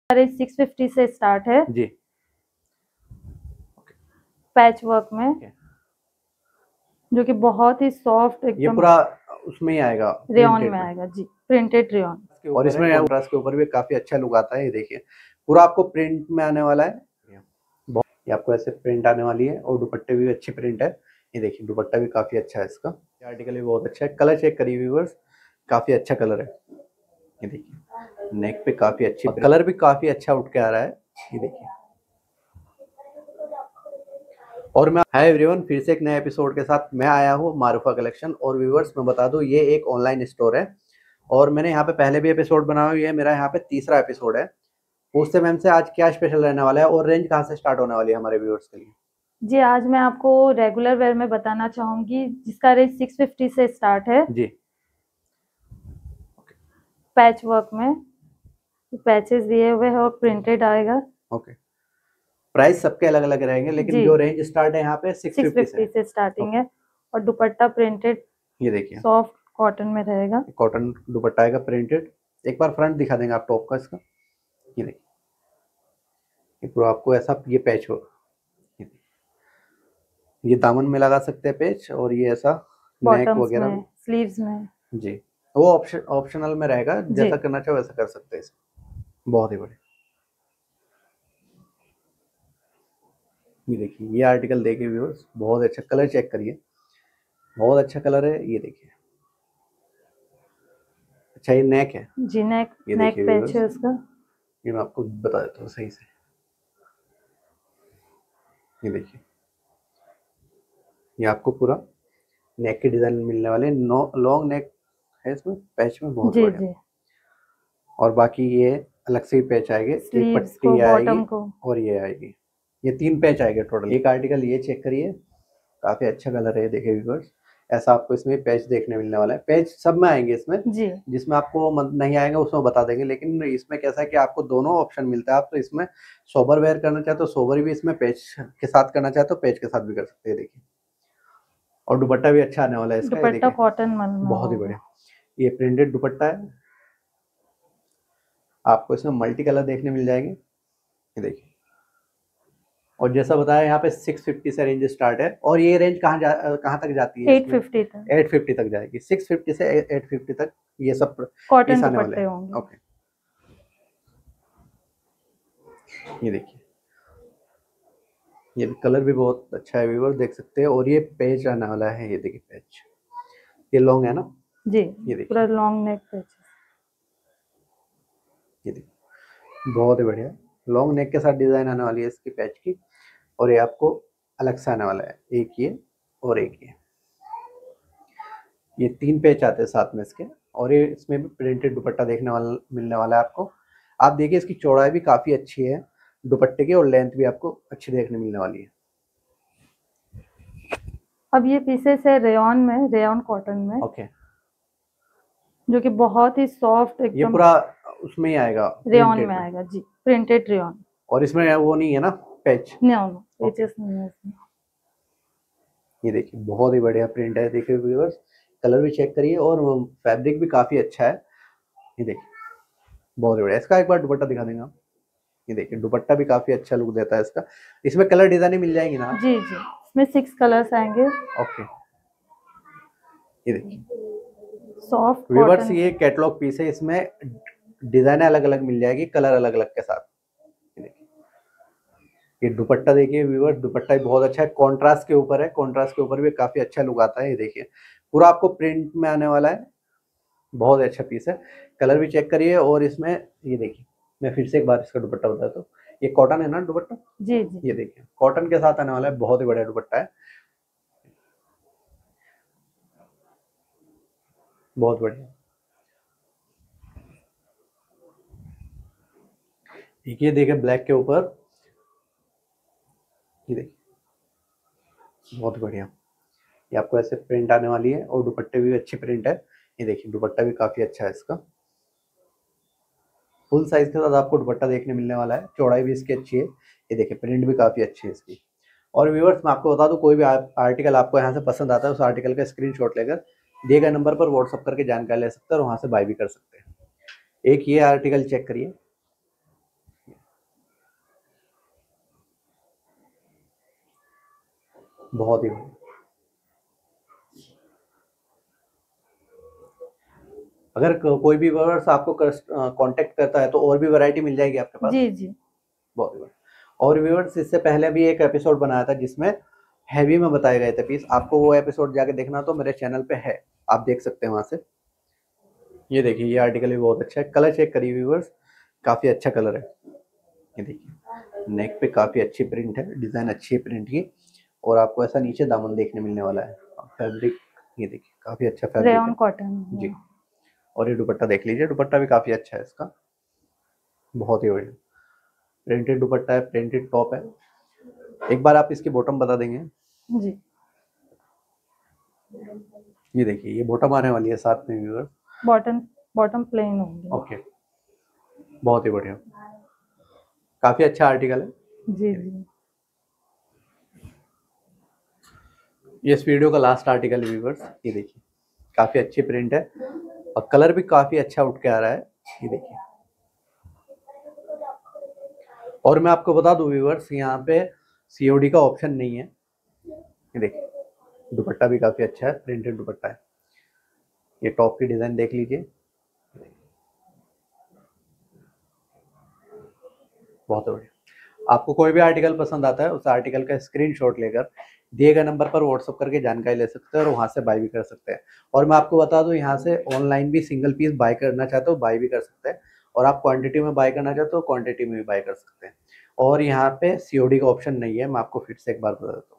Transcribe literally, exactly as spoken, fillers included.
Range six fifty से start है जी। पैच वर्क में, जो कि बहुत ही सॉफ्ट एकदम, ये पूरा उसमें ही आएगा, रेयन में आएगा जी, प्रिंटेड रेयन। और इसमें कॉन्ट्रास्ट के ऊपर भी काफी अच्छा लुक आता है। ये देखिए पूरा आपको प्रिंट में आने वाला है, ये आपको ऐसे प्रिंट आने वाली है और दुपट्टे भी अच्छी प्रिंट है। ये देखिए दुपट्टा भी काफी अच्छा है इसका, आर्टिकल भी बहुत अच्छा है। कलर चेक करिए व्यूअर्स, काफी अच्छा कलर है। ये देखिए नेक पे काफी अच्छी, कलर भी काफी अच्छा उठ के आ रहा है। ये देखिए, और मैं हाय एवरीवन, फिर से एक नए एपिसोड के साथ मैं आया हूँ मारूफा कलेक्शन। और व्यूअर्स मैं बता दूं ये एक ऑनलाइन स्टोर है और मैंने यहाँ पे पहले भी एपिसोड बनाया हुआ है, मेरा यहाँ पे तीसरा एपिसोड है। पूछते मैम से आज क्या स्पेशल रहने वाला है और रेंज कहाँ से स्टार्ट होने वाली है हमारे व्यूअर्स के लिए। जी, आज मैं आपको रेगुलर वेयर में बताना चाहूंगी जिसका रेंज सिक्स फिफ्टी से स्टार्ट है जी। पैच वर्क में, पैचेस दिए हुए हैं और प्रिंटेड आएगा। ओके, प्राइस सबके अलग अलग रहेंगे लेकिन जो रेंज स्टार्ट है यहाँ पे सिक्स फिफ्टी से, से स्टार्टिंग है और दुपट्टा प्रिंटेड, ये देखिए सॉफ्ट कॉटन में रहेगा। कॉटन दुपट्टा आएगा प्रिंटेड। एक बार फ्रंट दिखा देंगे आप टॉप का इसका। ये देखिए ये पूरा आपको ऐसा ये पैच हो, ये दामन में लगा सकते हैं पैच, और ये ऐसा नेक वगैरह स्लीव्स में जी। वो ऑप्शन ऑप्शनल में रहेगा, जैसा करना चाहो वैसा कर सकते हैं इसको। बहुत ही बढ़िया। ये देखिए ये आर्टिकल देखिए व्यूअर्स, बहुत अच्छा कलर चेक करिए, बहुत अच्छा कलर है। ये देखिए अच्छा ये नेक है जी, नेक ये नेक देखिए पैच है उसका। ये मैं आपको बता देता हूँ सही से। ये देखिए ये आपको पूरा नेक के डिजाइन मिलने वाले, नो लॉन्ग नेक है इसमें, पैच में बहुत बढ़िया। जी। और बाकी ये अलग से ही पैच आएंगे, एक पट्टी आएगी और ये आएगी, ये तीन पैच आएंगे टोटल। एक आर्टिकल ये चेक करिए, काफी अच्छा कलर है, देखिए व्यूअर्स ऐसा आपको इसमें पैच देखने मिलने वाला है। पैच सब में आएंगे इसमें जी, जिसमें आपको नहीं आएगा उसमें बता देंगे, लेकिन इसमें कैसा है कि आपको दोनों ऑप्शन मिलता है। आप तो इसमें सोबर वेयर करना चाहते हो सोबर भी इसमें पैच के साथ करना चाहते हो पैच के साथ भी कर सकते हैं। देखिए और दुपट्टा भी अच्छा आने वाला है इसका, दुपट्टा कॉटन बहुत ही बढ़िया। ये प्रिंटेड दुपट्टा है, आपको इसमें मल्टी कलर देखने मिल जाएंगे। ये देखिए और जैसा बताया यहाँ पे सिक्स फिफ्टी से रेंज स्टार्ट है, और ये रेंज कहाँ जा कहाँ तक जाती है? एट फिफ्टी तक एट फिफ्टी तक जाएगी, सिक्स फिफ्टी से एट फिफ्टी तक ये सब कॉटन दुपट्टे होंगे। ओके ये देखिए ये कलर भी बहुत अच्छा है व्यूअर, देख सकते हैं। और ये पेज आने वाला है, ये देखिए पेज, ये लॉन्ग है ना जी, ये देखिए पूरा लॉन्ग नेक पेज, ये देखिए बहुत ही बढ़िया लॉन्ग नेक के साथ डिजाइन आने वाली है इसकी पैच की। और ये आपको अलग से आने वाला है, एक ये और एक ये, ये तीन पैच आते हैं साथ में इसके। और ये इसमें भी प्रिंटेड दुपट्टा देखने वाला मिलने वाला है आपको। आप देखिए इसकी चौड़ाई भी काफी अच्छी है दुपट्टे की, और लेंथ भी आपको अच्छी देखने मिलने वाली है। अब ये पीसेस है रेयन में, रेयन कॉटन में, ओके, जो कि बहुत ही सॉफ्ट एकदम, ये पूरा उसमें ही आएगा, रेयन में आएगा जी, प्रिंटेड रेयन। और इसमें वो नहीं है ना पैच? नो नो पैचेस नहीं है इसमें। ये देखिए बहुत ही बढ़िया प्रिंट है, देखिए व्यूअर्स कलर भी चेक करिए, और फैब्रिक भी काफी अच्छा है। ये देखिए बहुत ही बढ़िया। इसका एक बार दुपट्टा दिखा देंगे आप। ये देखिए दुपट्टा भी काफी अच्छा लुक देता है इसका। इसमें कलर डिजाइन मिल जाएंगी ना? जी जी, इसमें सिक्स कलर्स आएंगे। ओके ये देखिए सॉफ्ट व्यूअर्स, ये कैटलॉग पीस है, इसमें डिजाइन अलग अलग मिल जाएगी कलर अलग अलग के साथ। ये दुपट्टा देखिए व्यूअर्स, दुपट्टा भी बहुत अच्छा है, कॉन्ट्रास्ट के ऊपर है, कॉन्ट्रास्ट के ऊपर भी काफी अच्छा लुक आता है। ये देखिए पूरा आपको प्रिंट में आने वाला है, बहुत अच्छा पीस है। कलर भी चेक करिए। और इसमें ये देखिए मैं फिर से एक बार इसका दुपट्टा बताता हूँ, ये कॉटन है ना दुपट्टा? जी जी, ये देखिए कॉटन के साथ आने वाला है, बहुत ही बढ़िया दुपट्टा है, बहुत बढ़िया। ये देखिए ब्लैक के ऊपर, ये देखिए बहुत बढ़िया, ये आपको ऐसे प्रिंट आने वाली है, और दुपट्टे भी अच्छी प्रिंट है। ये देखिए दुपट्टा भी काफी अच्छा है इसका, फुल साइज के साथ आपको दुपट्टा देखने मिलने वाला है, चौड़ाई भी इसकी अच्छी है। ये देखिए प्रिंट भी काफी अच्छी है इसकी। और व्यूअर्स मैं आपको बता दूं, कोई भी आर्टिकल आपको यहाँ से पसंद आता है उस आर्टिकल का स्क्रीनशॉट लेकर दिए गए नंबर पर व्हाट्सअप करके जानकारी ले सकते हैं और वहां से बाय भी कर सकते हैं। एक ये आर्टिकल चेक करिए, बहुत ही बढ़िया। अगर को- कोई भी व्यूअर्स आपको कांटेक्ट करता है तो और भी वैरायटी मिल जाएगी आपके पास? जी जी। बहुत ही बढ़िया। और व्यूअर्स इससे पहले भी एक एपिसोड बनाया था जिसमें हैवी में बताए गए थे पीस, आपको वो एपिसोड जाके देखना तो मेरे चैनल पे है, आप देख सकते हैं वहां से। ये देखिए ये आर्टिकल भी बहुत अच्छा है, कलर चेक करिए व्यूअर्स, काफी अच्छा कलर है। ये देखिए नेक पे काफी अच्छी प्रिंट है, डिजाइन अच्छी है प्रिंट की, और आपको ऐसा नीचे दामन देखने मिलने वाला है। फैब्रिक ये देखिए काफी अच्छा फैब्रिक रेयन है कॉटन जी। और ये दुपट्टा देख लीजिए, दुपट्टा भी काफी अच्छा है इसका, बहुत ही बढ़िया प्रिंटेड दुपट्टा है, प्रिंटेड टॉप है। एक बार आप इसकी बॉटम बता देंगे? जी। ये देखिए ये बॉटम आने वाली है साथ में व्यूअर्स। बॉटम बॉटम प्लेन होंगे। ओके बहुत ही बढ़िया, काफी अच्छा आर्टिकल है। जी जी। ये इस वीडियो का लास्ट आर्टिकल व्यूअर्स, ये देखिए काफी अच्छी प्रिंट है और कलर भी काफी अच्छा उठ के आ रहा है, ये देखिए। और मैं आपको बता दूं व्यूअर्स यहाँ पे सीओडी का ऑप्शन नहीं है। ये देखिए दुपट्टा भी काफी अच्छा है, प्रिंटेड दुपट्टा है। ये टॉप की डिजाइन देख लीजिए, बहुत बढ़िया। आपको कोई भी आर्टिकल पसंद आता है उस आर्टिकल का स्क्रीनशॉट लेकर दिए गए नंबर पर व्हाट्सअप करके जानकारी ले सकते हैं और वहां से बाय भी कर सकते हैं। और मैं आपको बता दूं यहाँ से ऑनलाइन भी सिंगल पीस बाय करना चाहते हो बाय भी कर सकते हैं, और आप क्वांटिटी में बाय करना चाहते हो क्वांटिटी में भी बाय कर सकते हैं। और यहाँ पे सीओडी का ऑप्शन नहीं है, मैं आपको फिर से एक बार बता देता हूँ।